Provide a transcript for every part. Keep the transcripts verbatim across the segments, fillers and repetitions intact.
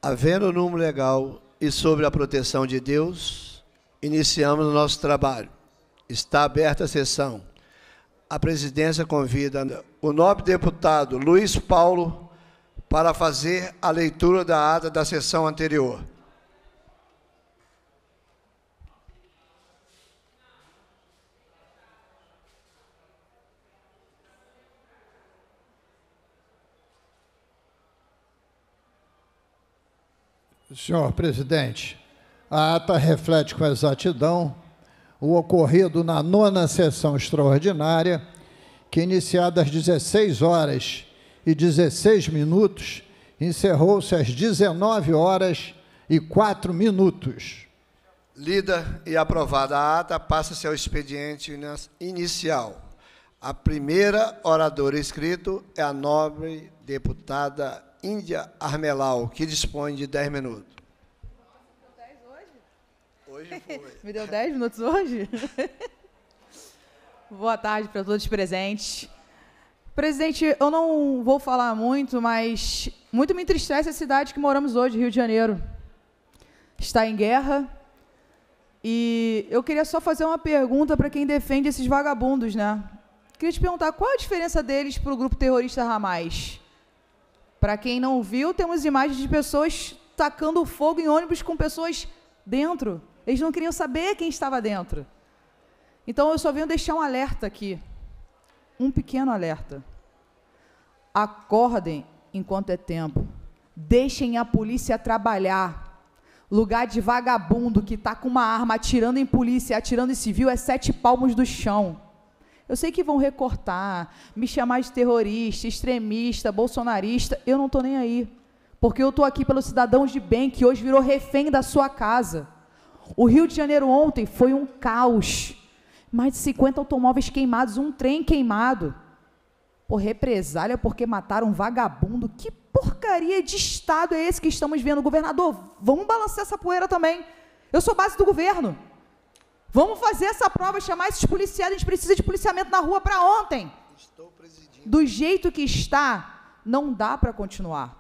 Havendo número legal e sobre a proteção de Deus, iniciamos o nosso trabalho. Está aberta a sessão. A presidência convida o nobre deputado Luiz Paulo para fazer a leitura da ata da sessão anterior. Senhor presidente, a ata reflete com exatidão o ocorrido na nona sessão extraordinária, que, iniciada às dezesseis horas e dezesseis minutos, encerrou-se às dezenove horas e quatro minutos. Lida e aprovada a ata, passa-se ao expediente inicial. A primeira oradora inscrita é a nobre deputada Índia Armelau, que dispõe de dez minutos. Hoje foi. Me deu dez minutos hoje? Boa tarde para todos presentes. Presidente, eu não vou falar muito, mas muito me entristece a cidade que moramos hoje, Rio de Janeiro. Está em guerra. E eu queria só fazer uma pergunta para quem defende esses vagabundos, né? Queria te perguntar, qual a diferença deles para o grupo terrorista Hamas? Para quem não viu, temos imagens de pessoas tacando fogo em ônibus com pessoas dentro. Eles não queriam saber quem estava dentro. Então, eu só venho deixar um alerta aqui. Um pequeno alerta. Acordem enquanto é tempo. Deixem a polícia trabalhar. Lugar de vagabundo que está com uma arma atirando em polícia, atirando em civil, é sete palmos do chão. Eu sei que vão recortar, me chamar de terrorista, extremista, bolsonarista, eu não estou nem aí. Porque eu estou aqui pelos cidadãos de bem, que hoje virou refém da sua casa. O Rio de Janeiro ontem foi um caos. Mais de cinquenta automóveis queimados, um trem queimado. Por represália, porque mataram um vagabundo. Que porcaria de Estado é esse que estamos vendo? Governador, vamos balançar essa poeira também. Eu sou base do governo. Vamos fazer essa prova, chamar esses policiais, a gente precisa de policiamento na rua para ontem. Estou presidindo. Do jeito que está, não dá para continuar.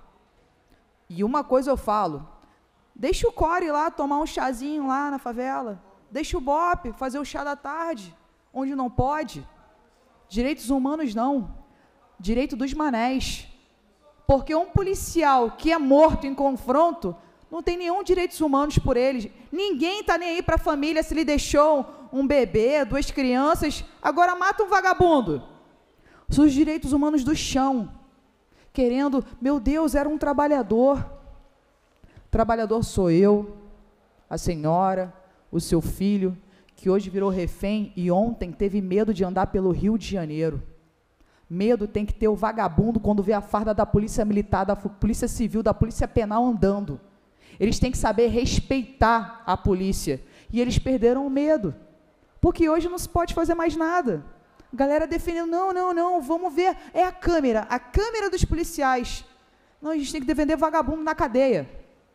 E uma coisa eu falo, deixa o Core lá tomar um chazinho lá na favela, deixa o Bop fazer o chá da tarde, onde não pode. Direitos humanos não, direito dos manés. Porque um policial que é morto em confronto, não tem nenhum direitos humanos por eles. Ninguém está nem aí para a família se lhe deixou um bebê, duas crianças, agora mata um vagabundo. São os direitos humanos do chão. Querendo, meu Deus, era um trabalhador. Trabalhador sou eu, a senhora, o seu filho, que hoje virou refém e ontem teve medo de andar pelo Rio de Janeiro. Medo tem que ter o vagabundo quando vê a farda da polícia militar, da polícia civil, da polícia penal andando. Eles têm que saber respeitar a polícia. E eles perderam o medo. Porque hoje não se pode fazer mais nada. A galera defendendo, não, não, não, vamos ver, é a câmera, a câmera dos policiais. Não, a gente tem que defender vagabundo na cadeia.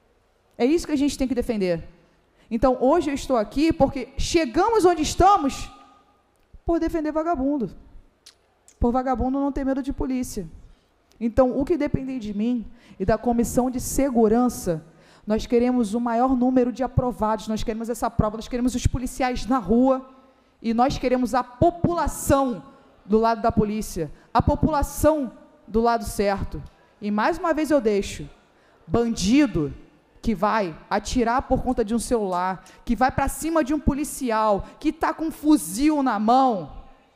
É isso que a gente tem que defender. Então, hoje eu estou aqui porque chegamos onde estamos por defender vagabundo. Por vagabundo não ter medo de polícia. Então, o que depender de mim e da Comissão de Segurança, nós queremos o maior número de aprovados, nós queremos essa prova, nós queremos os policiais na rua e nós queremos a população do lado da polícia, a população do lado certo. E mais uma vez eu deixo, bandido que vai atirar por conta de um celular, que vai para cima de um policial, que está com um fuzil na mão,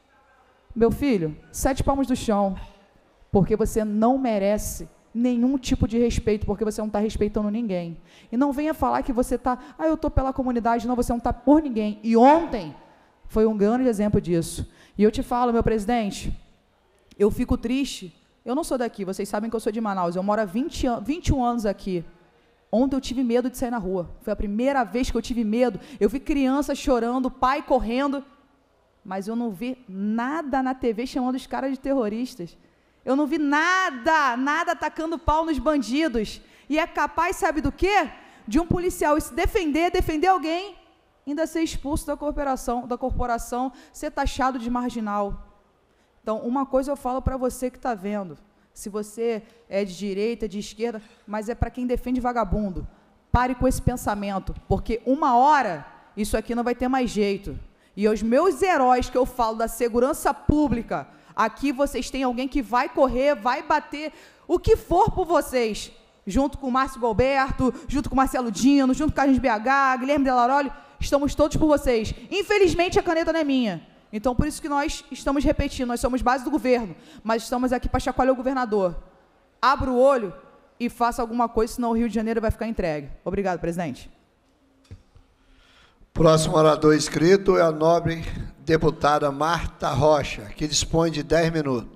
meu filho, sete palmos do chão, porque você não merece nenhum tipo de respeito, porque você não está respeitando ninguém. E não venha falar que você está, ah, eu estou pela comunidade, não, você não está por ninguém. E ontem foi um grande exemplo disso. E eu te falo, meu presidente, eu fico triste, eu não sou daqui, vocês sabem que eu sou de Manaus, eu moro há vinte, vinte e um anos aqui. Ontem eu tive medo de sair na rua, foi a primeira vez que eu tive medo, eu vi criança chorando, pai correndo, mas eu não vi nada na T V chamando os caras de terroristas. Eu não vi nada, nada atacando pau nos bandidos. E é capaz, sabe do quê? De um policial se defender, defender alguém, ainda ser expulso da corporação, da corporação, ser taxado de marginal. Então, uma coisa eu falo para você que está vendo, se você é de direita, de esquerda, mas é para quem defende vagabundo. Pare com esse pensamento, porque uma hora isso aqui não vai ter mais jeito. E os meus heróis que eu falo da segurança pública, aqui vocês têm alguém que vai correr, vai bater o que for por vocês, junto com o Márcio Galberto, junto com o Marcelo Dino, junto com o Carlos B H, Guilherme Delaroli, estamos todos por vocês. Infelizmente, a caneta não é minha. Então, por isso que nós estamos repetindo, nós somos base do governo, mas estamos aqui para chacoalhar o governador. Abra o olho e faça alguma coisa, senão o Rio de Janeiro vai ficar entregue. Obrigado, presidente. Próximo orador inscrito é a nobre deputada Marta Rocha, que dispõe de dez minutos.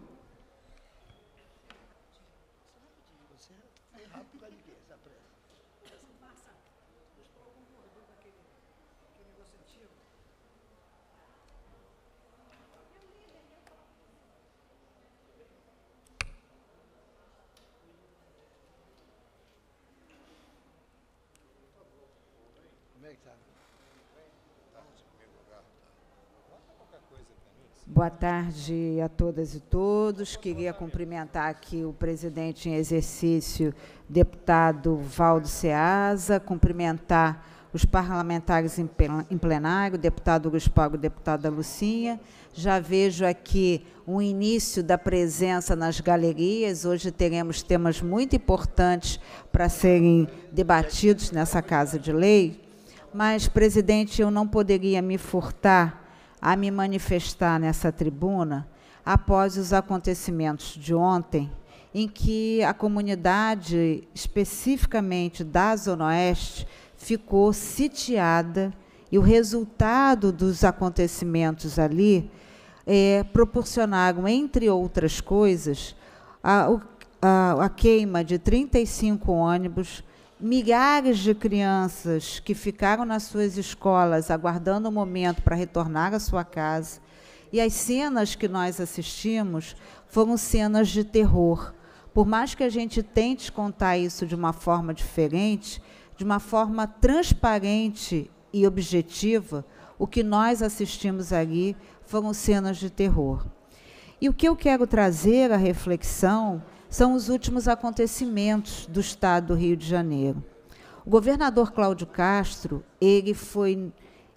Boa tarde a todas e todos. Queria cumprimentar aqui o presidente em exercício, deputado Valdo Ceasa, cumprimentar os parlamentares em plenário, deputado Luiz Paulo, deputada Lucinha. Já vejo aqui o início da presença nas galerias. Hoje teremos temas muito importantes para serem debatidos nessa Casa de Lei. Mas, presidente, eu não poderia me furtar a me manifestar nessa tribuna após os acontecimentos de ontem, em que a comunidade, especificamente da Zona Oeste, ficou sitiada, e o resultado dos acontecimentos ali é, proporcionaram, entre outras coisas, a, a, a queima de trinta e cinco ônibus, milhares de crianças que ficaram nas suas escolas aguardando o momento para retornar à sua casa. E as cenas que nós assistimos foram cenas de terror. Por mais que a gente tente contar isso de uma forma diferente, de uma forma transparente e objetiva, o que nós assistimos ali foram cenas de terror. E o que eu quero trazer à reflexão são os últimos acontecimentos do Estado do Rio de Janeiro. O governador Cláudio Castro, ele foi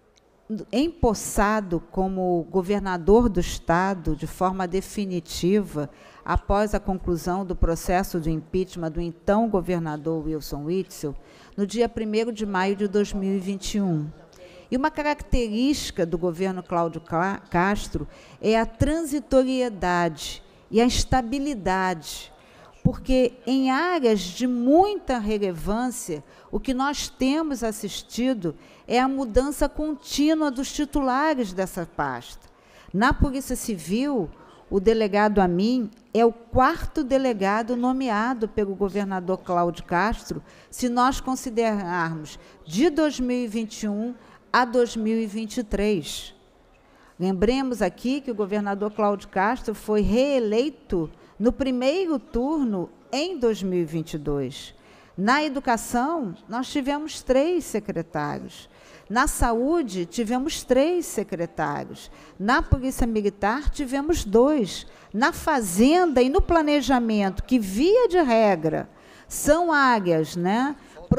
empossado como governador do Estado de forma definitiva após a conclusão do processo de impeachment do então governador Wilson Witzel, no dia primeiro de maio de dois mil e vinte e um. E uma característica do governo Cláudio Castro é a transitoriedade e a estabilidade, porque em áreas de muita relevância, o que nós temos assistido é a mudança contínua dos titulares dessa pasta. Na Polícia Civil, o delegado Amin é o quarto delegado nomeado pelo governador Cláudio Castro, se nós considerarmos de dois mil e vinte e um a dois mil e vinte e três. Lembremos aqui que o governador Cláudio Castro foi reeleito no primeiro turno em dois mil e vinte e dois. Na educação, nós tivemos três secretários. Na saúde, tivemos três secretários. Na Polícia Militar, tivemos dois. Na fazenda e no planejamento, que, via de regra, são áreas, né,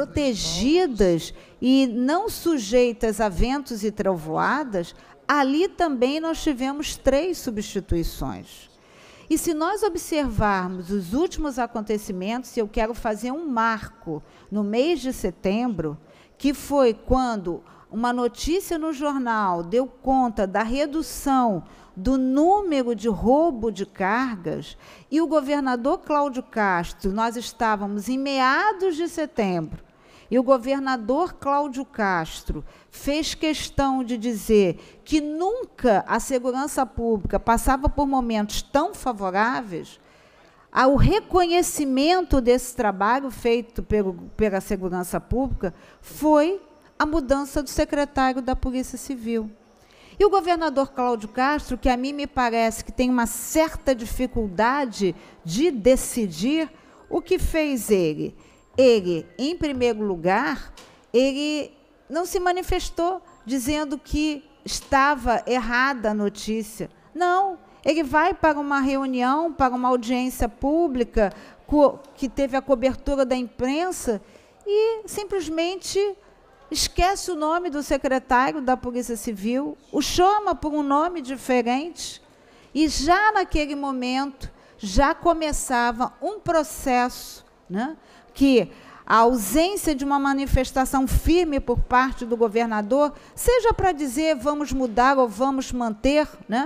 protegidas e não sujeitas a ventos e trovoadas, ali também nós tivemos três substituições. E se nós observarmos os últimos acontecimentos, eu quero fazer um marco no mês de setembro, que foi quando uma notícia no jornal deu conta da redução do número de roubo de cargas, e o governador Cláudio Castro, nós estávamos em meados de setembro, e o governador Cláudio Castro fez questão de dizer que nunca a segurança pública passava por momentos tão favoráveis, o reconhecimento desse trabalho feito pelo, pela segurança pública foi a mudança do secretário da Polícia Civil. E o governador Cláudio Castro, que a mim me parece que tem uma certa dificuldade de decidir, o que fez ele? Ele, em primeiro lugar, ele não se manifestou dizendo que estava errada a notícia. Não, Ele vai para uma reunião, para uma audiência pública, que teve a cobertura da imprensa, e simplesmente esquece o nome do secretário da Polícia Civil, o chama por um nome diferente, e já naquele momento, já começava um processo, né, que a ausência de uma manifestação firme por parte do governador, seja para dizer vamos mudar ou vamos manter, né,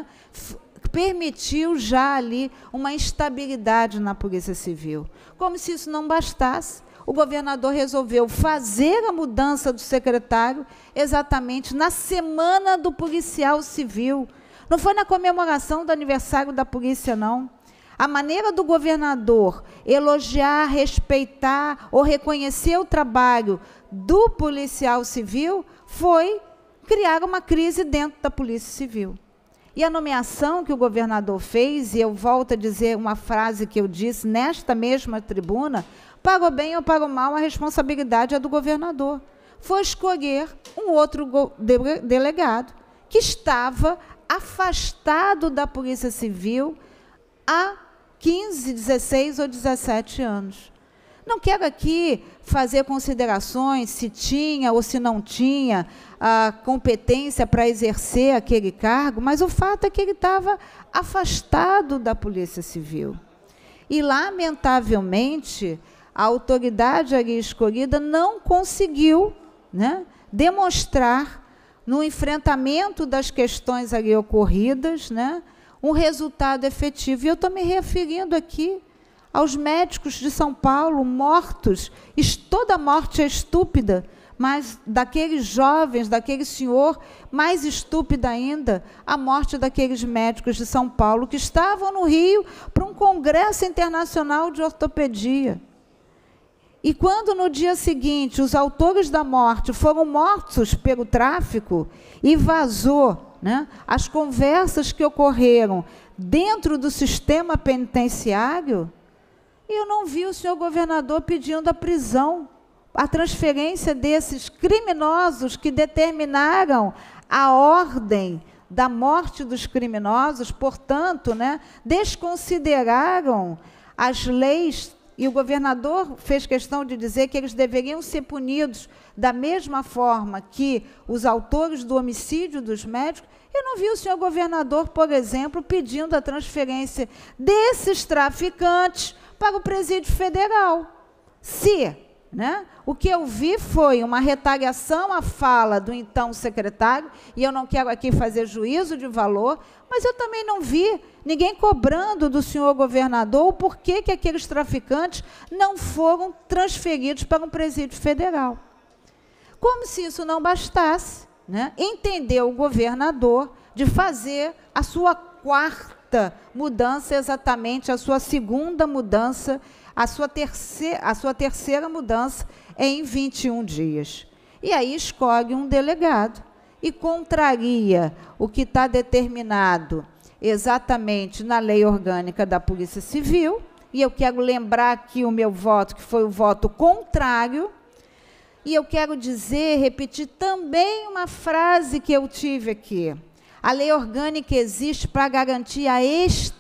permitiu já ali uma instabilidade na Polícia Civil. Como se isso não bastasse, o governador resolveu fazer a mudança do secretário exatamente na semana do policial civil. Não foi na comemoração do aniversário da polícia, não. A maneira do governador elogiar, respeitar ou reconhecer o trabalho do policial civil foi criar uma crise dentro da Polícia Civil. E a nomeação que o governador fez, e eu volto a dizer uma frase que eu disse nesta mesma tribuna, para o bem ou para o mal, a responsabilidade é do governador. Foi escolher um outro delegado que estava afastado da Polícia Civil há quinze, dezesseis ou dezessete anos. Não quero aqui fazer considerações se tinha ou se não tinha a competência para exercer aquele cargo, mas o fato é que ele estava afastado da Polícia Civil. E, lamentavelmente, a autoridade ali escolhida não conseguiu, né, demonstrar, no enfrentamento das questões ali ocorridas, né, um resultado efetivo. E eu estou me referindo aqui aos médicos de São Paulo mortos. Toda morte é estúpida, mas daqueles jovens, daquele senhor, mais estúpida ainda, a morte daqueles médicos de São Paulo que estavam no Rio para um congresso internacional de ortopedia. E quando, no dia seguinte, os autores da morte foram mortos pelo tráfico e vazou, né, as conversas que ocorreram dentro do sistema penitenciário, eu não vi o senhor governador pedindo a prisão, a transferência desses criminosos que determinaram a ordem da morte dos criminosos, portanto, né, desconsideraram as leis. E o governador fez questão de dizer que eles deveriam ser punidos da mesma forma que os autores do homicídio dos médicos. Eu não vi o senhor governador, por exemplo, pedindo a transferência desses traficantes para o presídio federal. Se, né, o que eu vi foi uma retaliação à fala do então secretário, e eu não quero aqui fazer juízo de valor, mas eu também não vi ninguém cobrando do senhor governador o porquê que aqueles traficantes não foram transferidos para um presídio federal. Como se isso não bastasse, né, entendeu o governador de fazer a sua quarta mudança, exatamente a sua segunda mudança, a sua terceira, a sua terceira mudança em vinte e um dias. E aí escolhe um delegado e contraria o que está determinado exatamente na lei orgânica da Polícia Civil, e eu quero lembrar aqui o meu voto, que foi o voto contrário, e eu quero dizer, repetir também uma frase que eu tive aqui. A lei orgânica existe para garantir a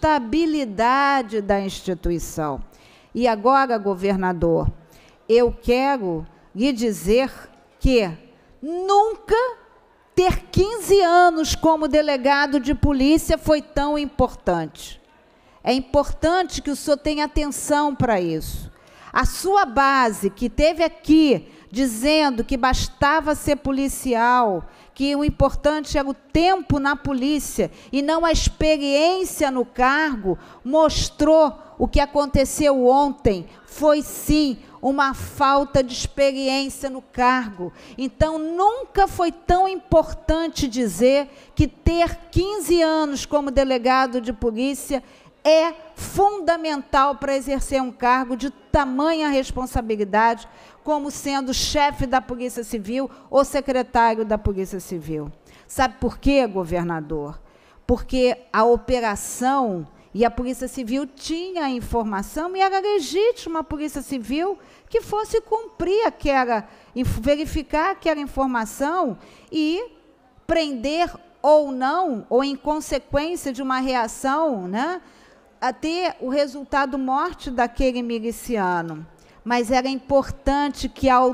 estabilidade da instituição. E agora, governador, eu quero lhe dizer que nunca ter quinze anos como delegado de polícia foi tão importante. É importante que o senhor tenha atenção para isso. A sua base, que teve aqui, dizendo que bastava ser policial, que o importante era o tempo na polícia e não a experiência no cargo, mostrou o que aconteceu ontem. Foi, sim, uma falta de experiência no cargo. Então, nunca foi tão importante dizer que ter quinze anos como delegado de polícia é fundamental para exercer um cargo de tamanha responsabilidade, como sendo chefe da Polícia Civil ou secretário da Polícia Civil. Sabe por quê, governador? Porque a operação e a Polícia Civil tinha a informação e era legítima a Polícia Civil que fosse cumprir aquela, verificar aquela informação e prender ou não, ou em consequência de uma reação, né, a ter o resultado morte daquele miliciano. Mas era importante que, ao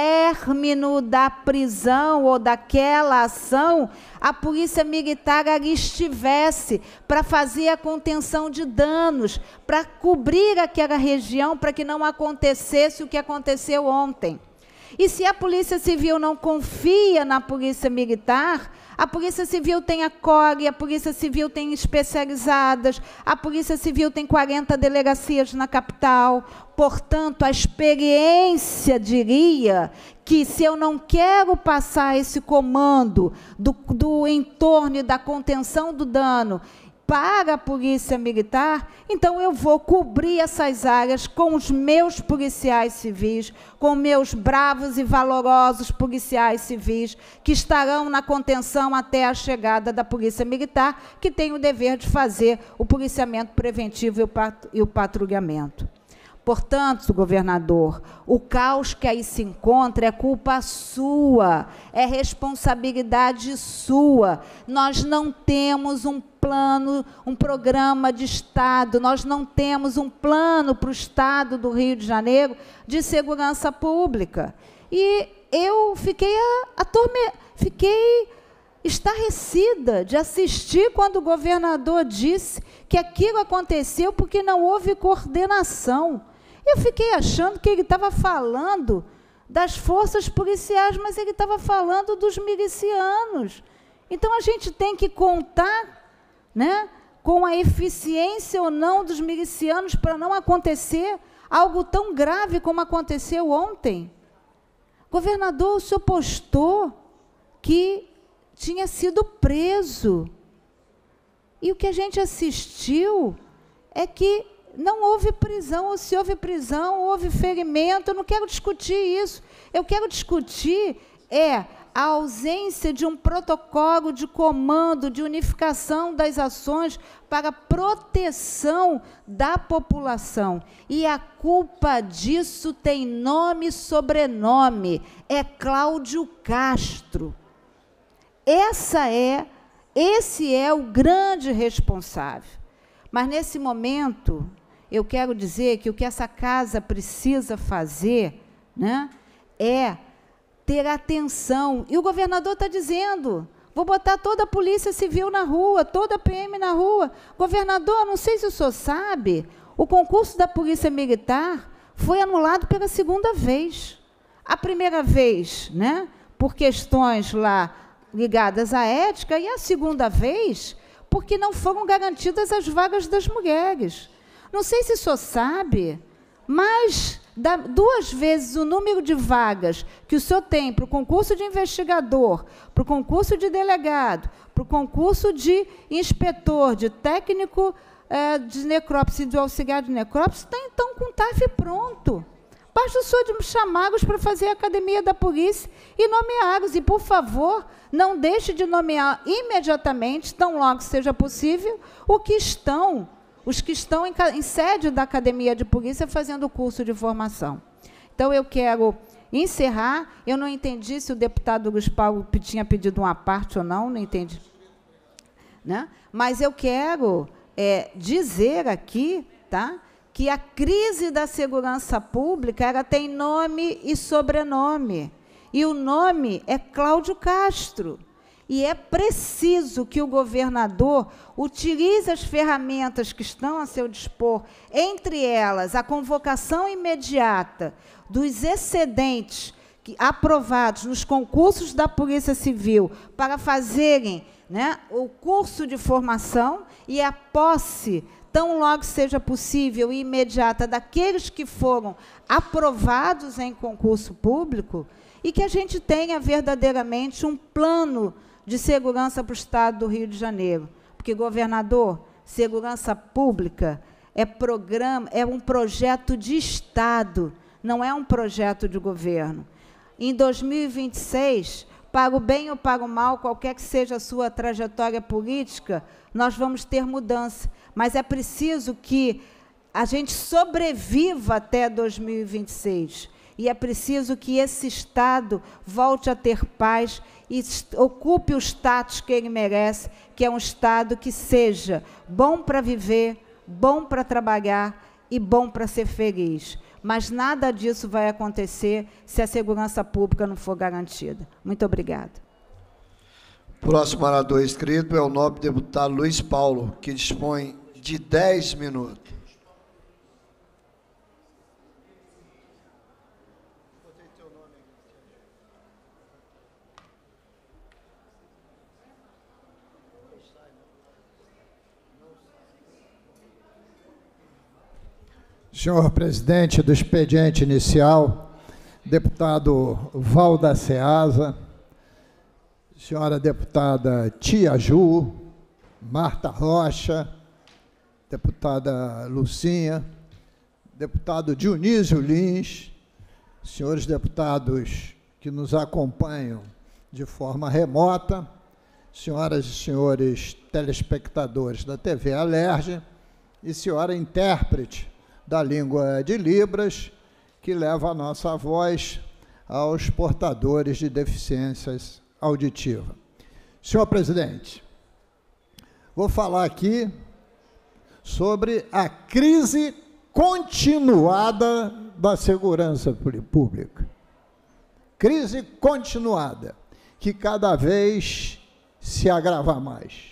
término da prisão ou daquela ação, a polícia militar ali estivesse para fazer a contenção de danos, para cobrir aquela região, para que não acontecesse o que aconteceu ontem. E se a Polícia Civil não confia na Polícia Militar, a Polícia Civil tem a C O R, a Polícia Civil tem especializadas, a Polícia Civil tem quarenta delegacias na capital. Portanto, a experiência diria que, se eu não quero passar esse comando do, do entorno e da contenção do dano para a Polícia Militar, então eu vou cobrir essas áreas com os meus policiais civis, com meus bravos e valorosos policiais civis, que estarão na contenção até a chegada da Polícia Militar, que tem o dever de fazer o policiamento preventivo e o patrulhamento. Portanto, governador, o caos que aí se encontra é culpa sua, é responsabilidade sua. Nós não temos um plano, um programa de Estado, nós não temos um plano para o Estado do Rio de Janeiro de segurança pública. E eu fiquei, atorme... fiquei estarrecida de assistir quando o governador disse que aquilo aconteceu porque não houve coordenação. Eu fiquei achando que ele estava falando das forças policiais, mas ele estava falando dos milicianos. Então, a gente tem que contar, né, com a eficiência ou não dos milicianos para não acontecer algo tão grave como aconteceu ontem. Governador, o senhor postou que tinha sido preso. E o que a gente assistiu é que não houve prisão, ou se houve prisão, houve ferimento. Eu não quero discutir isso. Eu quero discutir é a ausência de um protocolo de comando, de unificação das ações para proteção da população. E a culpa disso tem nome e sobrenome. É Cláudio Castro. Essa é, esse é o grande responsável. Mas, nesse momento, eu quero dizer que o que essa casa precisa fazer, né, é ter atenção. E o governador está dizendo, vou botar toda a Polícia Civil na rua, toda a P M na rua. Governador, não sei se o senhor sabe, o concurso da Polícia Militar foi anulado pela segunda vez. A primeira vez, né, por questões lá ligadas à ética, e a segunda vez porque não foram garantidas as vagas das mulheres. Não sei se o senhor sabe, mas dá duas vezes o número de vagas que o senhor tem para o concurso de investigador, para o concurso de delegado, para o concurso de inspetor, de técnico é, de necrópsia, de auxiliar de necrópsia, está, então, com o T A F pronto. Basta o senhor chamá-los para fazer a academia da polícia e nomeá-los. E, por favor, não deixe de nomear imediatamente, tão logo seja possível, o que estão, os que estão em, em sede da academia de polícia fazendo o curso de formação. Então, eu quero encerrar. Eu não entendi se o deputado Luiz Paulo tinha pedido uma parte ou não, não entendi. Né? Mas eu quero é, dizer aqui, tá, que a crise da segurança pública ela tem nome e sobrenome. E o nome é Cláudio Castro. E é preciso que o governador utilize as ferramentas que estão a seu dispor, entre elas a convocação imediata dos excedentes que, aprovados nos concursos da Polícia Civil para fazerem, né, o curso de formação e a posse, tão logo seja possível e imediata, daqueles que foram aprovados em concurso público, e que a gente tenha verdadeiramente um plano de segurança para o Estado do Rio de Janeiro. Porque, governador, segurança pública é, programa, é um projeto de Estado, não é um projeto de governo. Em dois mil e vinte e seis, para o bem ou para o mal, qualquer que seja a sua trajetória política, nós vamos ter mudança. Mas é preciso que a gente sobreviva até dois mil e vinte e seis. E é preciso que esse Estado volte a ter paz e ocupe o status que ele merece, que é um Estado que seja bom para viver, bom para trabalhar e bom para ser feliz. Mas nada disso vai acontecer se a segurança pública não for garantida. Muito obrigada. Próximo orador inscrito é o nobre deputado Luiz Paulo, que dispõe de dez minutos. Senhor presidente do expediente inicial, deputado Valda Ceasa, senhora deputada Tia Ju, Marta Rocha, deputada Lucinha, deputado Dionísio Lins, senhores deputados que nos acompanham de forma remota, senhoras e senhores telespectadores da T V Alerj e senhora intérprete da língua de Libras, que leva a nossa voz aos portadores de deficiências auditivas. Senhor presidente, vou falar aqui sobre a crise continuada da segurança pública. Crise continuada, que cada vez se agrava mais.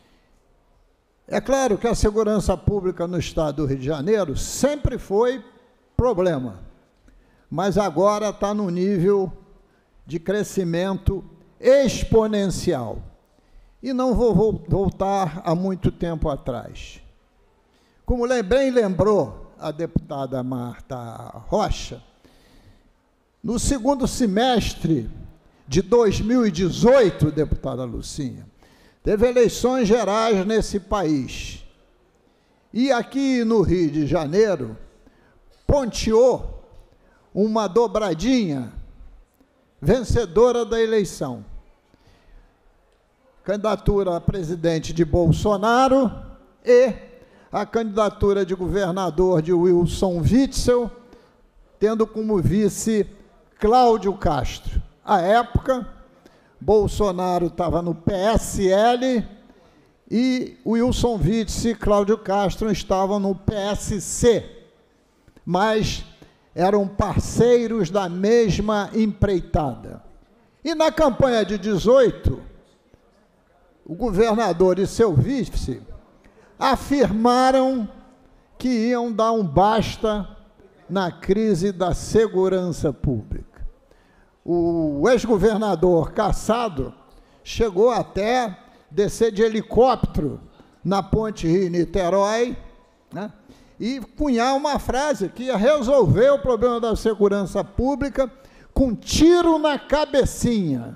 É claro que a segurança pública no estado do Rio de Janeiro sempre foi problema, mas agora está no nível de crescimento exponencial. E não vou voltar a muito tempo atrás. Como bem lembrou a deputada Marta Rocha, no segundo semestre de dois mil e dezoito, deputada Lucinha, teve eleições gerais nesse país. E aqui no Rio de Janeiro, ponteou uma dobradinha vencedora da eleição. Candidatura a presidente de Bolsonaro e a candidatura de governador de Wilson Witzel, tendo como vice Cláudio Castro. À época, Bolsonaro estava no P S L e Wilson Witzel e Cláudio Castro estavam no P S C, mas eram parceiros da mesma empreitada. E na campanha de dezoito, o governador e seu vice afirmaram que iam dar um basta na crise da segurança pública. O ex-governador Cassado chegou até descer de helicóptero na ponte Rio-Niterói, né, e cunhar uma frase que ia resolver o problema da segurança pública com tiro na cabecinha.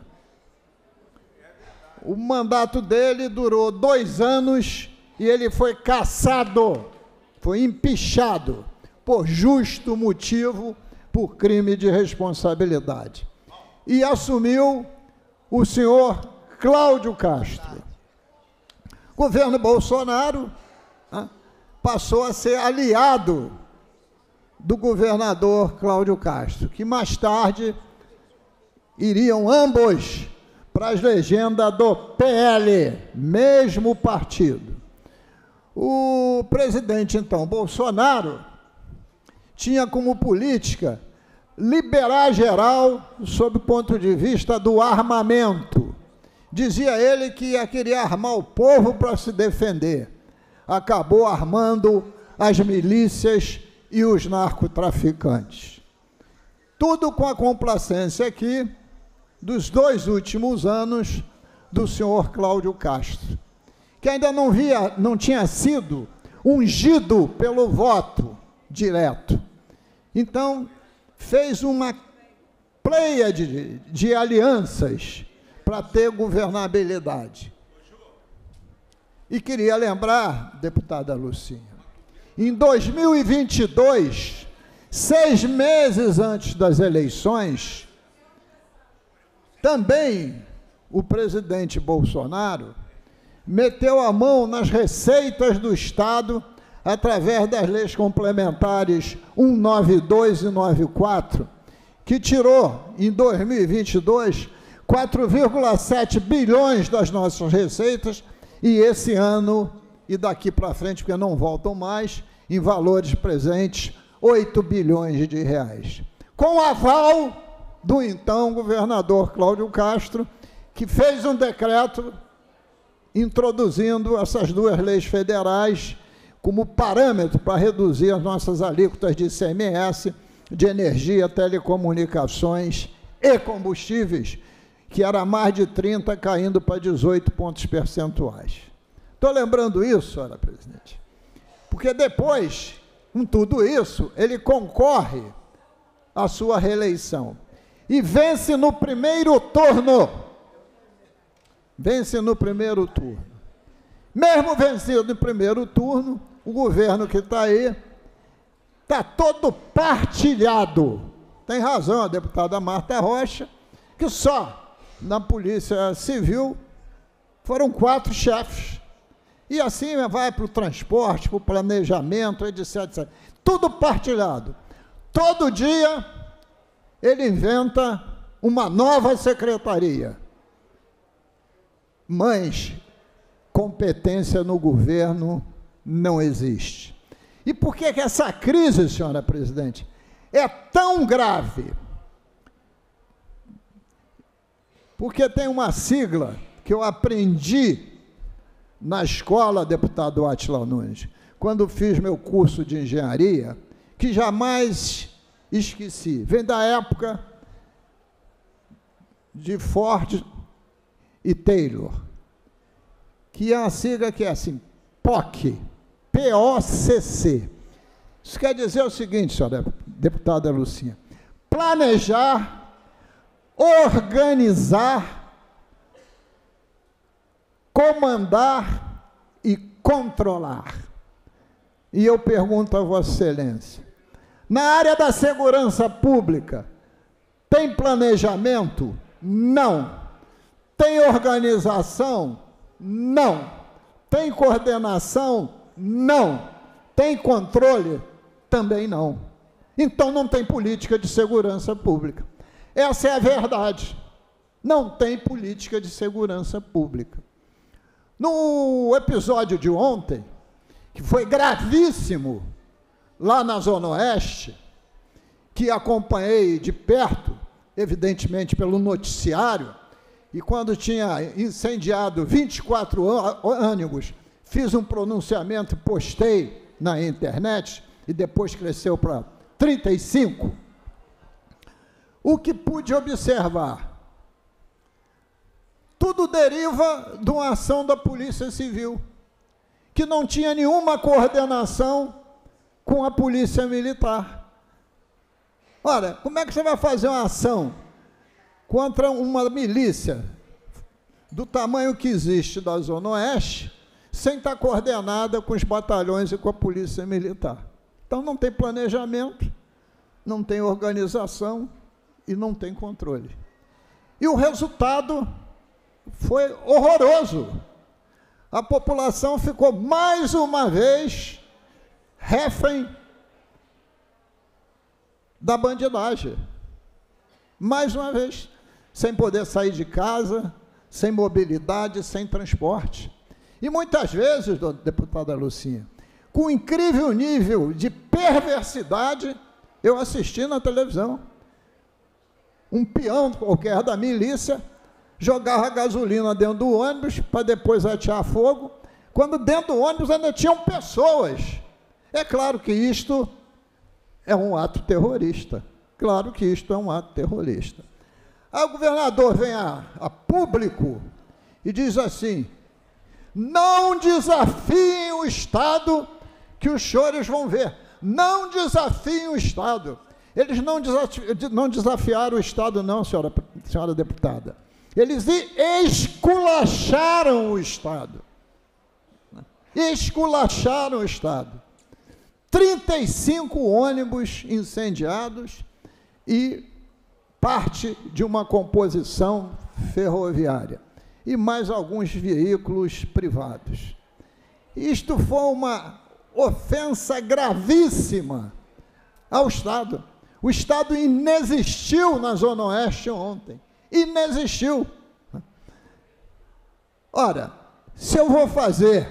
O mandato dele durou dois anos e ele foi cassado, foi empichado por justo motivo, por crime de responsabilidade. E assumiu o senhor Cláudio Castro. O governo Bolsonaro, né, passou a ser aliado do governador Cláudio Castro, que mais tarde iriam ambos para as legendas do P L, mesmo partido. O presidente, então, Bolsonaro, tinha como política liberar geral sob o ponto de vista do armamento. Dizia ele que ia querer armar o povo para se defender. Acabou armando as milícias e os narcotraficantes. Tudo com a complacência aqui dos dois últimos anos do senhor Cláudio Castro, que ainda não, via, não tinha sido ungido pelo voto direto. Então, fez uma pleiade de, de alianças para ter governabilidade. E queria lembrar, deputada Lucinha, em dois mil e vinte e dois, seis meses antes das eleições, também o presidente Bolsonaro meteu a mão nas receitas do Estado através das leis complementares cento e noventa e dois e cento e noventa e quatro, que tirou, em dois mil e vinte e dois, quatro vírgula sete bilhões das nossas receitas, e esse ano, e daqui para frente, porque não voltam mais, em valores presentes, oito bilhões de reais. Com o aval do então governador Cláudio Castro, que fez um decreto introduzindo essas duas leis federais como parâmetro para reduzir as nossas alíquotas de I C M S, de energia, telecomunicações e combustíveis, que era mais de trinta, caindo para dezoito pontos percentuais. Estou lembrando isso, senhora presidente, porque depois, com tudo isso, ele concorre à sua reeleição e vence no primeiro turno. Vence no primeiro turno. Mesmo vencido no primeiro turno, o governo que está aí está todo partilhado. Tem razão a deputada Marta Rocha, que só na Polícia Civil foram quatro chefes. E assim vai para o transporte, para o planejamento, etc, etcétera. Tudo partilhado. Todo dia ele inventa uma nova secretaria. Mas competência no governo não existe. E por que que essa crise, senhora presidente, é tão grave? Porque tem uma sigla que eu aprendi na escola, deputado Átila Nunes, quando fiz meu curso de engenharia, que jamais esqueci. Vem da época de Ford e Taylor, que é uma sigla que é assim, P O C, P O C C. Isso quer dizer o seguinte, senhora deputada Lucinha: planejar, organizar, comandar e controlar. E eu pergunto a Vossa Excelência, na área da segurança pública, tem planejamento? Não. Tem organização? Não. Tem coordenação? Não. Tem controle? Também não. Então não tem política de segurança pública. Essa é a verdade. Não tem política de segurança pública. No episódio de ontem, que foi gravíssimo, lá na Zona Oeste, que acompanhei de perto, evidentemente pelo noticiário, e quando tinha incendiado vinte e quatro ônibus, fiz um pronunciamento, postei na internet, e depois cresceu para trinta e cinco. O que pude observar? Tudo deriva de uma ação da Polícia Civil, que não tinha nenhuma coordenação com a Polícia Militar. Olha, como é que você vai fazer uma ação contra uma milícia do tamanho que existe da Zona Oeste, sem estar coordenada com os batalhões e com a Polícia Militar? Então não tem planejamento, não tem organização e não tem controle. E o resultado foi horroroso. A população ficou mais uma vez refém da bandidagem. Mais uma vez, sem poder sair de casa, sem mobilidade, sem transporte. E muitas vezes, deputada Lucinha, com um incrível nível de perversidade, eu assisti na televisão. Um peão qualquer da milícia jogava gasolina dentro do ônibus para depois atear fogo, quando dentro do ônibus ainda tinham pessoas. É claro que isto é um ato terrorista. Claro que isto é um ato terrorista. Aí o governador vem a, a público e diz assim: não desafiem o Estado, que os senhores vão ver. Não desafiem o Estado. Eles não, desafi não desafiaram o Estado, não, senhora, senhora deputada. Eles esculacharam o Estado. Esculacharam o Estado. trinta e cinco ônibus incendiados e parte de uma composição ferroviária. E mais alguns veículos privados. Isto foi uma ofensa gravíssima ao Estado. O Estado inexistiu na Zona Oeste ontem. Inexistiu. Ora, se eu vou fazer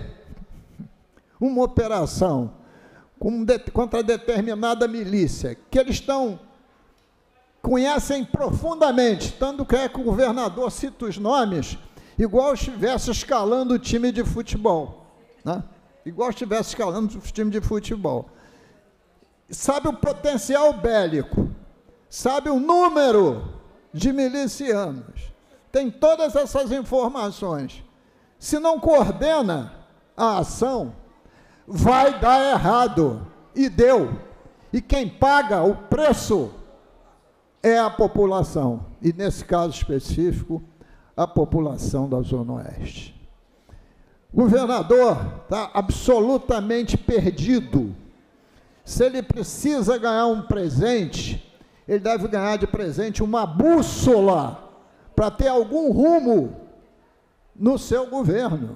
uma operação contra determinada milícia, que eles estão, conhecem profundamente, tanto que é que o governador cita os nomes, igual estivesse escalando o time de futebol, né? Igual estivesse escalando o time de futebol. Sabe o potencial bélico, sabe o número de milicianos, tem todas essas informações. Se não coordena a ação, vai dar errado, e deu. E quem paga o preço é a população, e nesse caso específico, a população da Zona Oeste. O governador está absolutamente perdido. Se ele precisa ganhar um presente, ele deve ganhar de presente uma bússola para ter algum rumo no seu governo.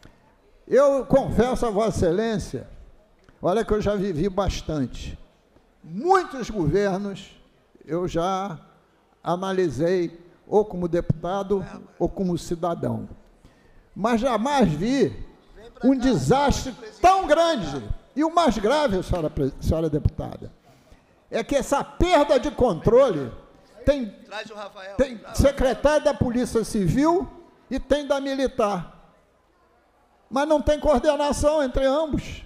Eu confesso a Vossa Excelência, olha que eu já vivi bastante. Muitos governos eu já analisei, ou como deputado, ou como cidadão. Mas jamais vi um desastre tão grande. E o mais grave, senhora, senhora deputada, é que essa perda de controle tem, tem secretário da Polícia Civil e tem da Militar. Mas não tem coordenação entre ambos.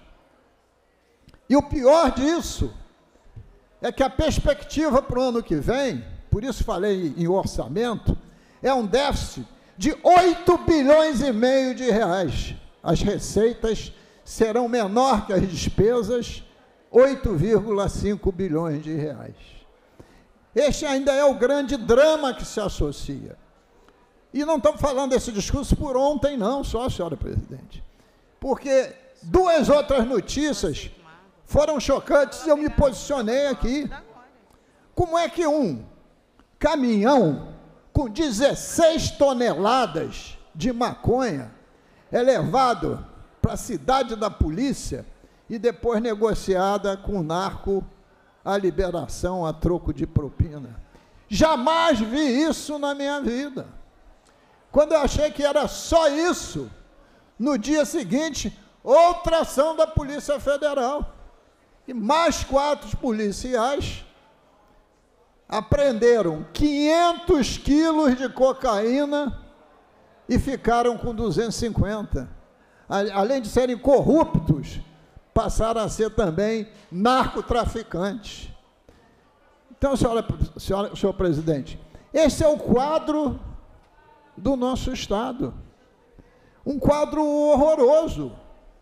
E o pior disso é que a perspectiva para o ano que vem, por isso falei em orçamento, é um déficit de oito bilhões e meio de reais. As receitas serão menor que as despesas, oito vírgula cinco bilhões de reais. Este ainda é o grande drama que se associa. E não estamos falando desse discurso por ontem, não, só, senhora presidente. Porque duas outras notícias foram chocantes e eu me posicionei aqui. Como é que um caminhão com dezesseis toneladas de maconha é levado para a cidade da polícia e depois negociada com o narco a liberação a troco de propina? Jamais vi isso na minha vida. Quando eu achei que era só isso, no dia seguinte, outra ação da Polícia Federal. E mais quatro policiais apreenderam quinhentos quilos de cocaína e ficaram com duzentos e cinquenta. Além de serem corruptos, passaram a ser também narcotraficantes. Então, senhora, senhora, senhor presidente, esse é o quadro do nosso Estado. Um quadro horroroso.